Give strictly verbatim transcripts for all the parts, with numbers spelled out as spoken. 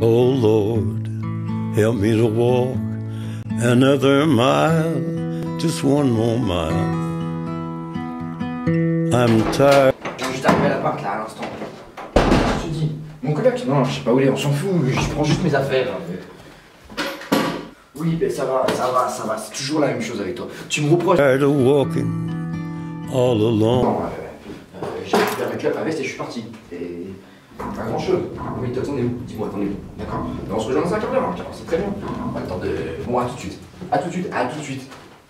Oh Lord, help me to walk another mile, just one more mile. I'm tired. Je viens juste arriver à l'appart là à l'instant. Je te dis, mon coloc, non, je sais pas où il est, on s'en fout, je prends juste mes affaires. Oui, mais ça va, ça va, ça va, c'est toujours la même chose avec toi. Tu me reproches. Tired of walking all alone. Non, euh, euh, j'ai récupéré ma clope, ma veste et je suis parti. Et pas grand chose. Oui, toi, t'en es où? Dis-moi, t'en es où? D'accord. On se rejoint dans un quart d'heure, hein, c'est très bien. Pas le temps de. Bon, à tout de suite. À tout de suite, à tout de suite.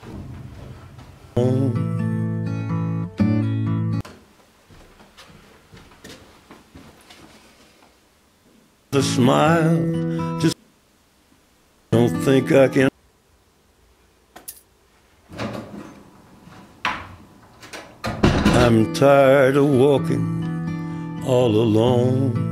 The smile, just don't think I can. I'm tired of walking all alone.